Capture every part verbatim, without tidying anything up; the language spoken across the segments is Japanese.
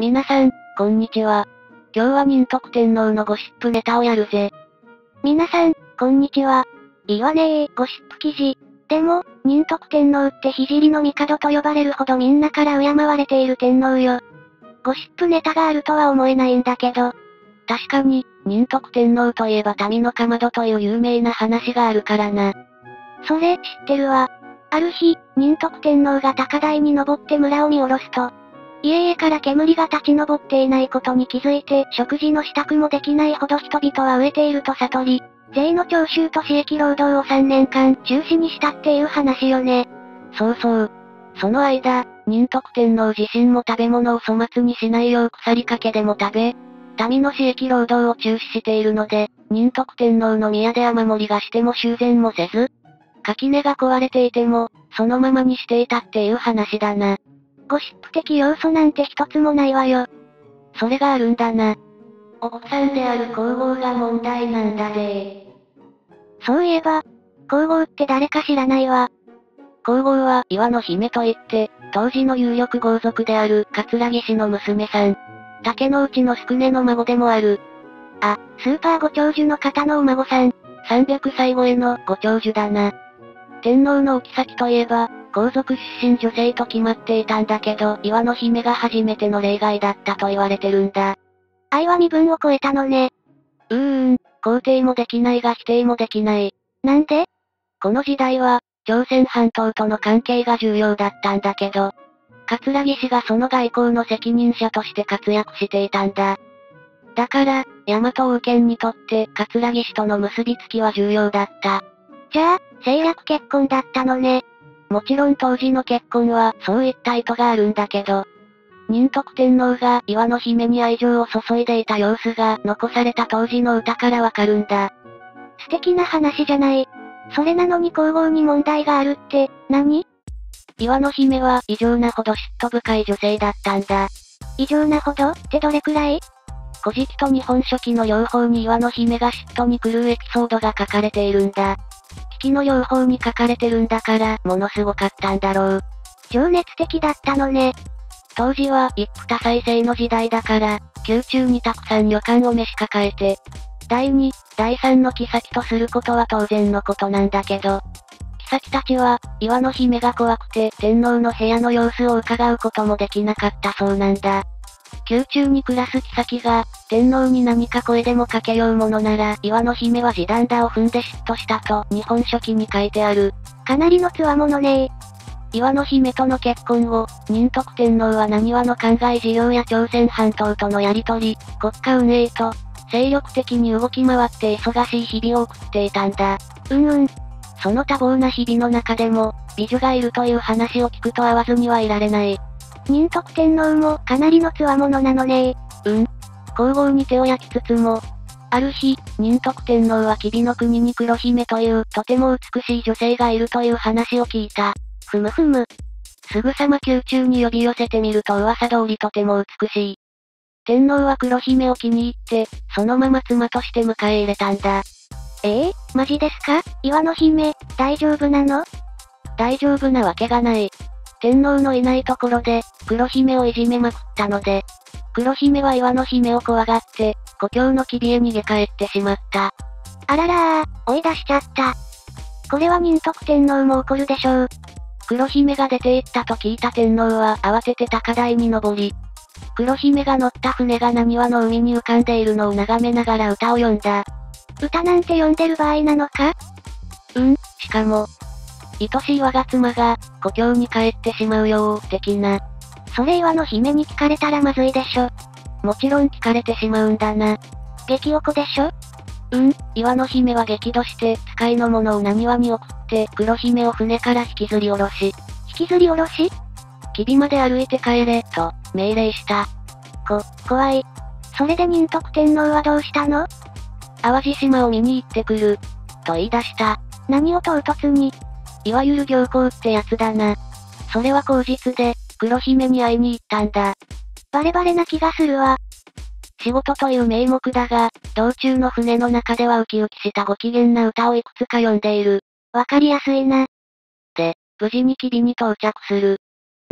皆さん、こんにちは。今日は仁徳天皇のゴシップネタをやるぜ。 皆さん、こんにちは。いいわねー、ゴシップ記事。でも、仁徳天皇って聖の帝と呼ばれるほどみんなから敬われている天皇よ。ゴシップネタがあるとは思えないんだけど。 確かに、仁徳天皇といえば民のかまどという有名な話があるからな。 それ、知ってるわ。ある日、仁徳天皇が高台に登って村を見下ろすと、家々から煙が立ち上っていないことに気づいて食事の支度もできないほど人々は飢えていると悟り、税の徴収と私益労働をさんねんかん中止にしたっていう話よね。 そうそう。その間、仁徳天皇自身も食べ物を粗末にしないよう腐りかけでも食べ、民の私益労働を中止しているので、仁徳天皇の宮で雨漏りがしても修繕もせず、垣根が壊れていても、そのままにしていたっていう話だな。 ゴシップ的要素なんて一つもないわよ。 それがあるんだな。奥さんである皇后が問題なんだぜ。 そういえば、皇后って誰か知らないわ。 皇后は岩の姫といって、当時の有力豪族である桂木氏の娘さん。竹の内の宿根の孫でもある。 あ、スーパーご長寿の方のお孫さん。 さんびゃくさい超えのご長寿だな。天皇のお妃といえば、皇族出身女性と決まっていたんだけど、岩の姫が初めての例外だったと言われてるんだ。 愛は身分を超えたのね。 うーん、肯定もできないが否定もできない。 なんで？ この時代は、朝鮮半島との関係が重要だったんだけど、桂木氏がその外交の責任者として活躍していたんだ。だから、大和王権にとって桂木氏との結びつきは重要だった。 じゃあ、政略結婚だったのね。 もちろん当時の結婚はそういった意図があるんだけど、仁徳天皇が岩の姫に愛情を注いでいた様子が残された当時の歌からわかるんだ。 素敵な話じゃない。それなのに皇后に問題があるって、何？ 岩の姫は異常なほど嫉妬深い女性だったんだ。 異常なほどってどれくらい？ 古事記と日本書紀の両方に岩の姫が嫉妬に狂うエピソードが書かれているんだ。危機の両方に書かれてるんだから、ものすごかったんだろう。 情熱的だったのね。 当時は一夫多妻制の時代だから、宮中にたくさん女官を召し抱えて、第二、第三の妃とすることは当然のことなんだけど、妃たちは、岩の姫が怖くて天皇の部屋の様子を伺うこともできなかったそうなんだ。宮中に暮らす妃が、天皇に何か声でもかけようものなら、岩の姫は地団打を踏んで嫉妬したと、日本書紀に書いてある。 かなりの強者ねー。岩の姫との結婚後、仁徳天皇は何話の考え事業や朝鮮半島とのやりとり、国家運営と、精力的に動き回って忙しい日々を送っていたんだ。 うんうん。 その多忙な日々の中でも、美女がいるという話を聞くと会わずにはいられない。 仁徳天皇もかなりの強者なのねうん。皇后に手を焼きつつも、ある日、仁徳天皇は吉備の国に黒姫というとても美しい女性がいるという話を聞いた。 ふむふむ。 すぐさま宮中に呼び寄せてみると噂通りとても美しい。天皇は黒姫を気に入って、そのまま妻として迎え入れたんだ。 ええー、マジですか？岩の姫、大丈夫なの？ 大丈夫なわけがない。天皇のいないところで、黒姫をいじめまくったので、黒姫は岩の姫を怖がって、故郷の吉備へ逃げ帰ってしまった。 あららー、追い出しちゃった。これは仁徳天皇も怒るでしょう。 黒姫が出て行ったと聞いた天皇は慌てて高台に登り、黒姫が乗った船が浪速の海に浮かんでいるのを眺めながら歌を詠んだ。 歌なんて読んでる場合なのか？ うん、しかも、愛しい我が妻が、故郷に帰ってしまうよー、的な。 それ岩の姫に聞かれたらまずいでしょ。 もちろん聞かれてしまうんだな。 激おこでしょ？ うん、岩の姫は激怒して、使いの者を浪速に送って、黒姫を船から引きずり下ろし。 引きずり下ろし？ 吉備まで歩いて帰れ、と、命令した。 こ、怖い。それで仁徳天皇はどうしたの？ 淡路島を見に行ってくる、と言い出した。 何を唐突に？ いわゆる行幸ってやつだな。それは口実で、黒姫に会いに行ったんだ。 バレバレな気がするわ。 仕事という名目だが、道中の船の中ではウキウキしたご機嫌な歌をいくつか読んでいる。 わかりやすいな。 で、無事に吉備に到着する。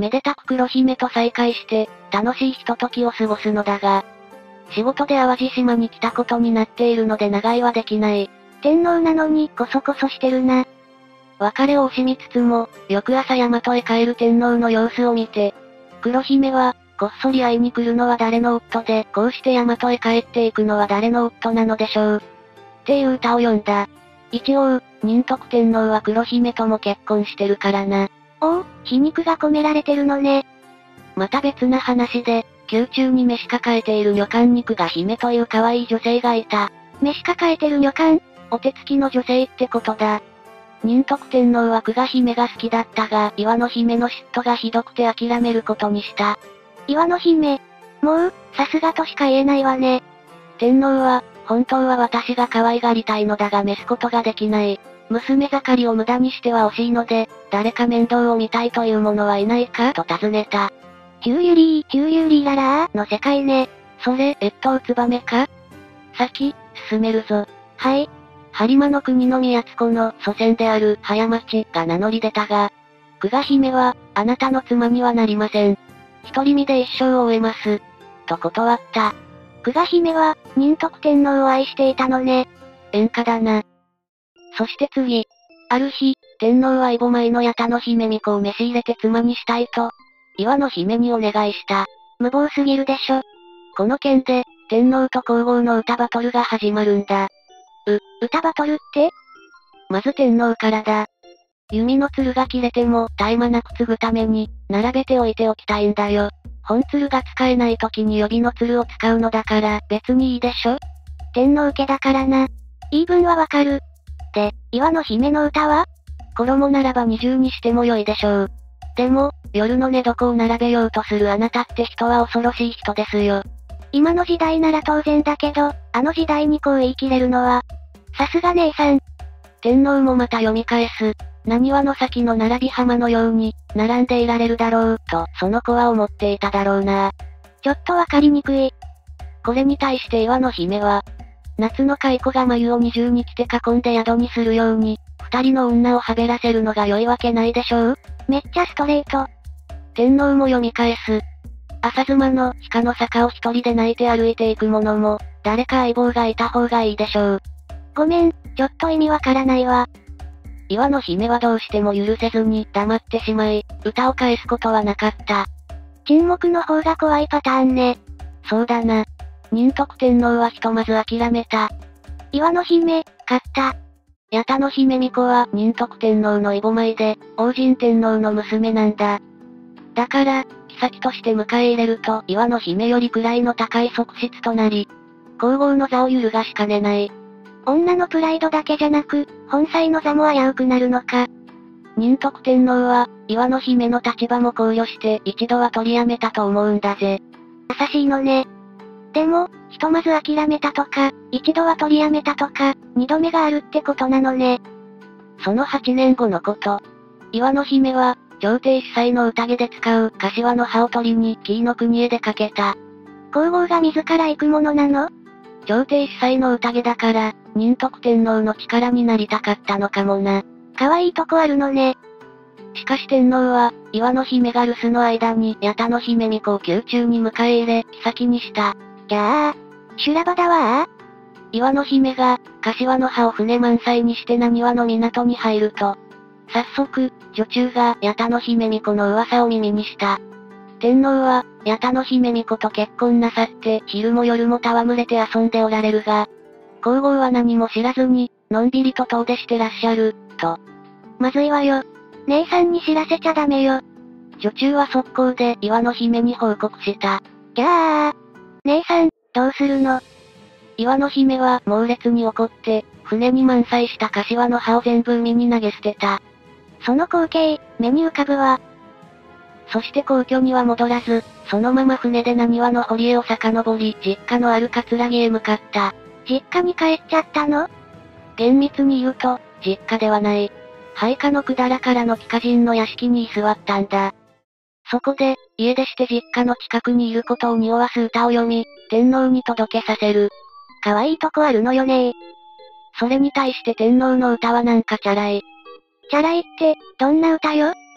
めでたく黒姫と再会して、楽しいひとときを過ごすのだが、仕事で淡路島に来たことになっているので長居はできない。 天皇なのに、こそこそしてるな。 別れを惜しみつつも、翌朝大和へ帰る天皇の様子を見て、黒姫は、こっそり会いに来るのは誰の夫で、こうして大和へ帰っていくのは誰の夫なのでしょう。っていう歌を読んだ。一応、仁徳天皇は黒姫とも結婚してるからな。 おお、皮肉が込められてるのね。 また別な話で、宮中に召し抱えている女官に久我姫という可愛い女性がいた。 召し抱えてる女官？ お手つきの女性ってことだ。仁徳天皇は久我姫が好きだったが、岩の姫の嫉妬がひどくて諦めることにした。 岩の姫。もう、さすがとしか言えないわね。 天皇は、本当は私が可愛がりたいのだが召すことができない。娘盛りを無駄にしては惜しいので、誰か面倒を見たいという者はいないかと尋ねた。 ヒューユリー、ヒューユリーララーの世界ね。 それ、越冬ツバメか？先、進めるぞ。 はい。 播磨の国の宮津子の祖先である早町が名乗り出たが、久我姫は、あなたの妻にはなりません。独り身で一生を終えます。と断った。 久我姫は、仁徳天皇を愛していたのね。 演歌だな。そして次。ある日、天皇はイボマイの八田の姫巫女を召し入れて妻にしたいと、岩の姫にお願いした。 無謀すぎるでしょ。 この件で、天皇と皇后の歌バトルが始まるんだ。 う、歌バトルって？ まず天皇からだ。弓の弦が切れても、絶え間なく継ぐために、並べておいておきたいんだよ。本弦が使えない時に予備の弦を使うのだから、別にいいでしょ？ 天皇家だからな。言い分はわかる。で、岩の姫の歌は？ 衣ならば二重にしても良いでしょう。でも、夜の寝床を並べようとするあなたって人は恐ろしい人ですよ。 今の時代なら当然だけど、あの時代にこう言い切れるのは、さすが姉さん。 天皇もまた読み返す。何話の先の並び浜のように、並んでいられるだろう、と、その子は思っていただろうな。 ちょっとわかりにくい。 これに対して岩の姫は、夏の蚕が眉を二重に着て囲んで宿にするように、二人の女をはべらせるのが良いわけないでしょう？ めっちゃストレート。 天皇も読み返す。朝妻の鹿の坂を一人で泣いて歩いていく者も、誰か相棒がいた方がいいでしょう。 ごめん、ちょっと意味わからないわ。 岩の姫はどうしても許せずに黙ってしまい、歌を返すことはなかった。 沈黙の方が怖いパターンね。 そうだな。仁徳天皇はひとまず諦めた。 岩の姫、勝った。 八田の姫巫女は仁徳天皇のイボマイで、王神天皇の娘なんだ。だから、妃として迎え入れると岩の姫より位の高い側室となり、皇后の座を揺るがしかねない。 女のプライドだけじゃなく、本妻の座も危うくなるのか。 仁徳天皇は、岩の姫の立場も考慮して一度は取りやめたと思うんだぜ。 優しいのね。でも、ひとまず諦めたとか、一度は取りやめたとか、二度目があるってことなのね。 そのはちねんごのこと。岩の姫は、朝廷司祭の宴で使う柏の葉を取りに紀伊の国へ出かけた。 皇后が自ら行くものなの？ 朝廷司祭の宴だから、仁徳天皇の力になりたかったのかもな。 可愛いとこあるのね。 しかし天皇は、岩の姫が留守の間に八田の姫巫女を宮中に迎え入れ、妃にした。 ぎゃー、修羅場だわー。 岩の姫が、柏の葉を船満載にして浪速の港に入ると、早速、女中が八田の姫巫女の噂を耳にした。天皇は、八田の姫巫女と結婚なさって、昼も夜も戯れて遊んでおられるが、皇后は何も知らずに、のんびりと遠出してらっしゃる、と。 まずいわよ。姉さんに知らせちゃダメよ。 女中は速攻で岩の姫に報告した。 ぎゃー。姉さん、どうするの？ 岩の姫は猛烈に怒って、船に満載した柏の葉を全部海に投げ捨てた。 その光景、目に浮かぶわ。 そして皇居には戻らず、そのまま船で浪速の堀江を遡り、実家のある葛城へ向かった。 実家に帰っちゃったの？ 厳密に言うと、実家ではない。配下の百済からの帰化人の屋敷に居座ったんだ。そこで、家出して実家の近くにいることを匂わす歌を読み、天皇に届けさせる。 可愛いとこあるのよねー。 それに対して天皇の歌はなんかチャラい。 チャラいって、どんな歌よ？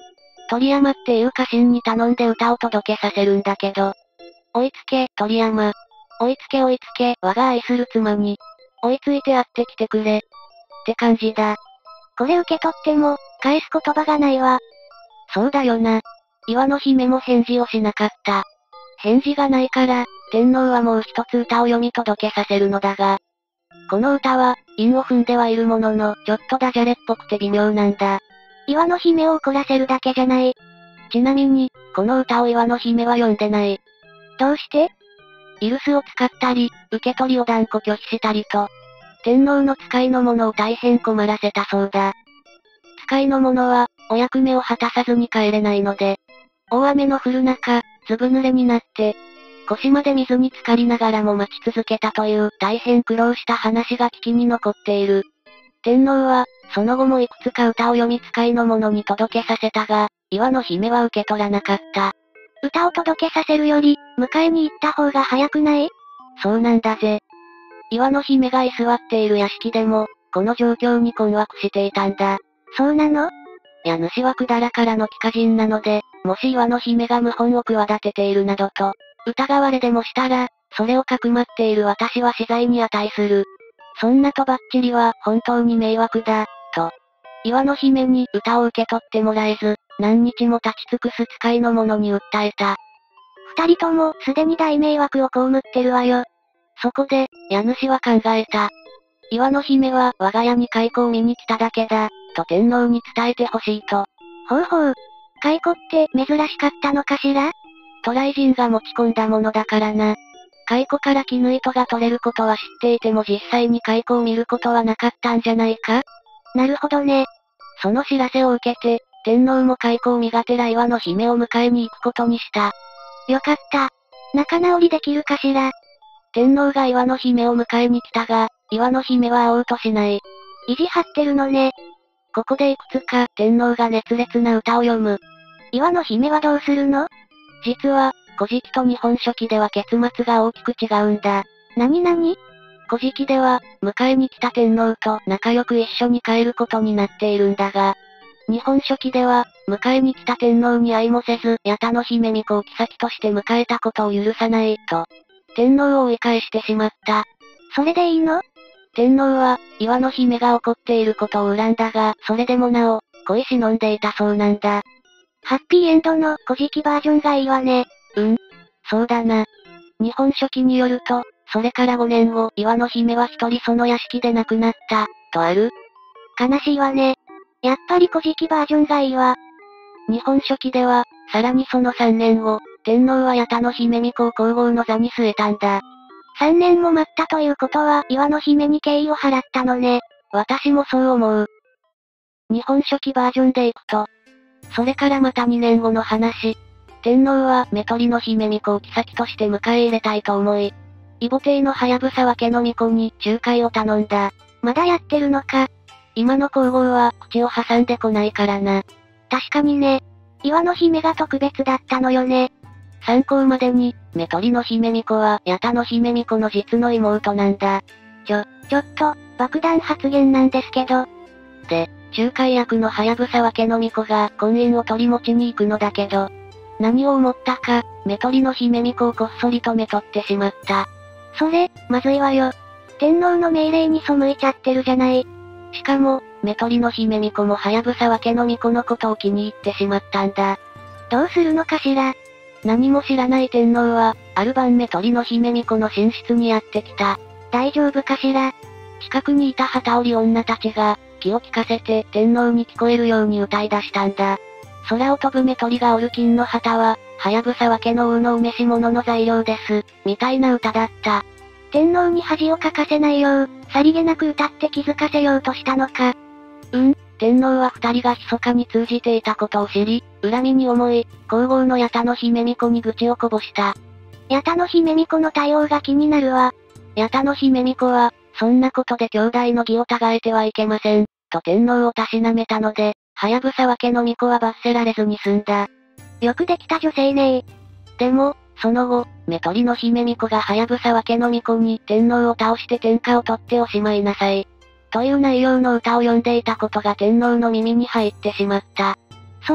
鳥山っていう家臣に頼んで歌を届けさせるんだけど。追いつけ、鳥山。追いつけ追いつけ、我が愛する妻に。追いついて会ってきてくれ。って感じだ。 これ受け取っても、返す言葉がないわ。 そうだよな。岩の姫も返事をしなかった。返事がないから、天皇はもう一つ歌を読み届けさせるのだが。この歌は、韻を踏んではいるものの、ちょっとダジャレっぽくて微妙なんだ。 岩の姫を怒らせるだけじゃない。 ちなみに、この歌を岩の姫は読んでない。 どうして？ イルスを使ったり、受け取りを断固拒否したりと、天皇の使いの者を大変困らせたそうだ。使いの者は、お役目を果たさずに帰れないので、大雨の降る中、ずぶ濡れになって、腰まで水に浸かりながらも待ち続けたという大変苦労した話が聞きに残っている。天皇は、その後もいくつか歌を読み使いの者に届けさせたが、岩の姫は受け取らなかった。 歌を届けさせるより、迎えに行った方が早くない？ そうなんだぜ。岩の姫が居座っている屋敷でも、この状況に困惑していたんだ。 そうなの？ 家主は百済からの帰化人なので、もし岩の姫が謀反を企てているなどと、疑われでもしたら、それをかくまっている私は死罪に値する。そんなとばっちりは本当に迷惑だ、と。岩の姫に歌を受け取ってもらえず、何日も立ち尽くす使いの者に訴えた。 二人ともすでに大迷惑を被ってるわよ。 そこで、家主は考えた。岩の姫は我が家に蚕を見に来ただけだ、と天皇に伝えてほしいと。 ほうほう。蚕って珍しかったのかしら？ 渡来人が持ち込んだものだからな。蚕から絹糸が取れることは知っていても実際に蚕を見ることはなかったんじゃないか？ なるほどね。 その知らせを受けて、天皇も蚕を身がてら岩の姫を迎えに行くことにした。 よかった。仲直りできるかしら？ 天皇が岩の姫を迎えに来たが、岩の姫は会おうとしない。 意地張ってるのね。 ここでいくつか天皇が熱烈な歌を読む。 岩の姫はどうするの？ 実は、古事記と日本書紀では結末が大きく違うんだ。 なになに？ 古事記では、迎えに来た天皇と仲良く一緒に帰ることになっているんだが、日本書紀では、迎えに来た天皇に会いもせず、八田の姫巫女を妃として迎えたことを許さない、と、天皇を追い返してしまった。 それでいいの？ 天皇は、岩の姫が怒っていることを恨んだが、それでもなお、恋忍んでいたそうなんだ。 ハッピーエンドの古事記バージョンがいいわね。 うん。そうだな。日本書紀によると、それからごねんご、岩の姫は一人その屋敷で亡くなった、とある。 悲しいわね。やっぱり古事記バージョンがいいわ。 日本書紀では、さらにそのさんねんご、天皇は八田の姫巫女を皇后の座に据えたんだ。 さんねんも待ったということは岩の姫に敬意を払ったのね。 私もそう思う。日本書紀バージョンでいくと、それからまたにねんごの話。天皇はメトリの姫巫女を妃として迎え入れたいと思い、異母弟のはやぶさわ家の巫女に仲介を頼んだ。 まだやってるのか。 今の皇后は口を挟んでこないからな。 確かにね。岩の姫が特別だったのよね。 参考までに、メトリの姫巫女は八田の姫巫女の実の妹なんだ。 ちょ、ちょっと、爆弾発言なんですけど。 で、仲介役のはやぶさわ家の巫女が婚姻を取り持ちに行くのだけど、何を思ったか、メトリの姫巫女をこっそりとめとってしまった。 それ、まずいわよ。天皇の命令に背いちゃってるじゃない。 しかも、メトリの姫巫女もはやぶさわ家の巫女のことを気に入ってしまったんだ。 どうするのかしら。 何も知らない天皇は、ある晩メトリの姫巫女の寝室にやってきた。 大丈夫かしら。 近くにいた旗織り女たちが、気を利かせて天皇に聞こえるように歌い出したんだ。空を飛ぶメトリが折る金の旗は、はやぶさわ家の王のお召し物の材料です、みたいな歌だった。 天皇に恥をかかせないよう、さりげなく歌って気づかせようとしたのか。 うん、天皇は二人が密かに通じていたことを知り、恨みに思い、皇后の八田の姫巫女に愚痴をこぼした。 八田の姫巫女の対応が気になるわ。 八田の姫巫女は、そんなことで兄弟の義を違えてはいけません、と天皇をたしなめたので、はやぶさわ家の巫女は罰せられずに済んだ。 よくできた女性ね。 でも、その後、メトリの姫巫女がはやぶさわ家の巫女に天皇を倒して天下を取っておしまいなさい。という内容の歌を読んでいたことが天皇の耳に入ってしまった。 それ、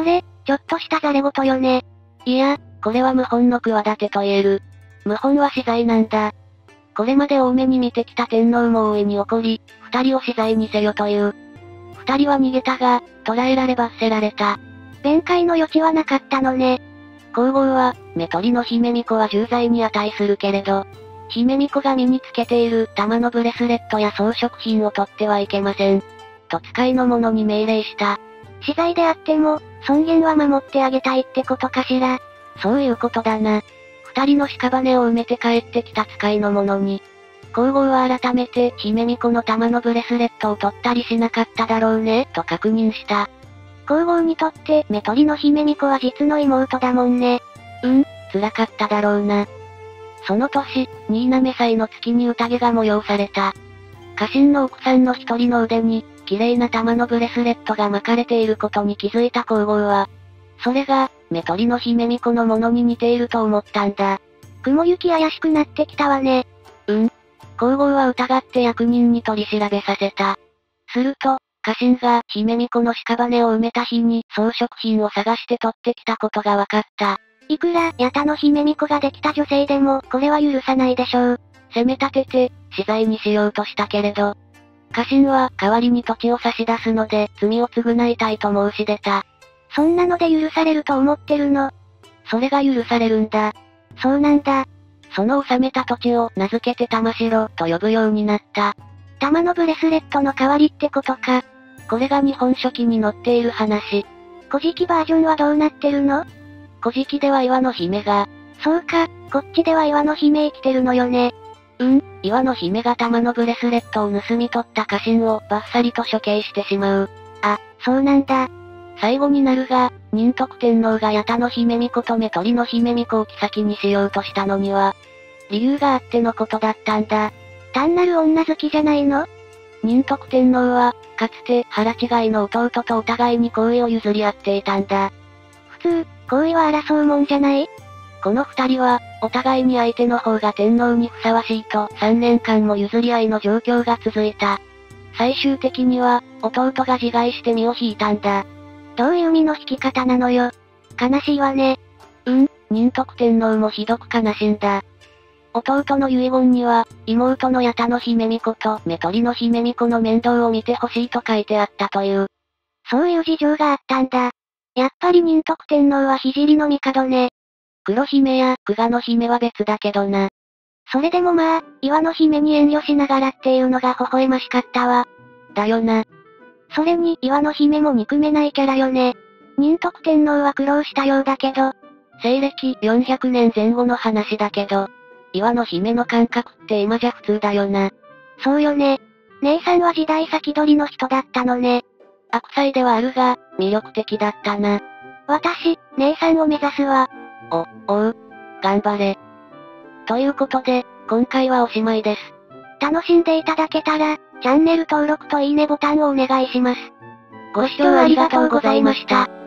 ちょっとしたざれ言よね。 いや、これは謀反の企てと言える。謀反は死罪なんだ。これまで多めに見てきた天皇も大いに怒り、二人を死罪にせよという。二人は逃げたが、捕らえられ罰せられた。 弁解の余地はなかったのね。 皇后は、目取りの姫巫女は重罪に値するけれど、姫巫女が身につけている玉のブレスレットや装飾品を取ってはいけません。と使いの者に命令した。 死罪であっても、尊厳は守ってあげたいってことかしら。 そういうことだな。二人の屍を埋めて帰ってきた使いの者に、皇后は改めて姫巫女の玉のブレスレットを取ったりしなかっただろうね、と確認した。 皇后にとって、目取りの姫巫女は実の妹だもんね。 うん、辛かっただろうな。その年、新滑祭の月に宴が催された。家臣の奥さんの一人の腕に、綺麗な玉のブレスレットが巻かれていることに気づいた皇后は、それが、目取りの姫巫女のものに似ていると思ったんだ。 雲行き怪しくなってきたわね。 うん。皇后は疑って役人に取り調べさせた。すると、家臣が姫巫女の屍を埋めた日に装飾品を探して取ってきたことが分かった。 いくら、八田の姫巫女ができた女性でも、これは許さないでしょう。 責め立てて、死罪にしようとしたけれど、家臣は代わりに土地を差し出すので、罪を償いたいと申し出た。 そんなので許されると思ってるの？ それが許されるんだ。 そうなんだ。 その治めた土地を名付けて玉城と呼ぶようになった。 玉のブレスレットの代わりってことか。 これが日本書紀に載っている話。 古事記バージョンはどうなってるの？ 古事記では岩の姫が。 そうか、こっちでは岩の姫生きてるのよね。 うん、岩の姫が玉のブレスレットを盗み取った家臣をバッサリと処刑してしまう。 あ、そうなんだ。 最後になるが、仁徳天皇が八田の姫巫女と目取りの姫巫女を妃にしようとしたのには、理由があってのことだったんだ。 単なる女好きじゃないの？ 仁徳天皇は、かつて腹違いの弟とお互いに皇位を譲り合っていたんだ。 普通、皇位は争うもんじゃない？ この二人は、お互いに相手の方が天皇にふさわしいとさんねんかんも譲り合いの状況が続いた。最終的には、弟が自害して身を引いたんだ。 どういう身の引き方なのよ。悲しいわね。 うん、仁徳天皇もひどく悲しんだ。弟の遺言には、妹の八田の姫巫女と目取りの姫巫女の面倒を見てほしいと書いてあったという。 そういう事情があったんだ。やっぱり仁徳天皇は聖の帝ね。 黒姫や久我の姫は別だけどな。 それでもまあ、岩の姫に遠慮しながらっていうのが微笑ましかったわ。 だよな。 それに岩の姫も憎めないキャラよね。仁徳天皇は苦労したようだけど。 西暦よんひゃくねんぜん後の話だけど、岩の姫の感覚って今じゃ普通だよな。 そうよね。姉さんは時代先取りの人だったのね。 悪妻ではあるが、魅力的だったな。 私、姉さんを目指すわ。 お、おう。頑張れ。ということで、今回はおしまいです。 楽しんでいただけたら、チャンネル登録といいねボタンをお願いします。 ご視聴ありがとうございました。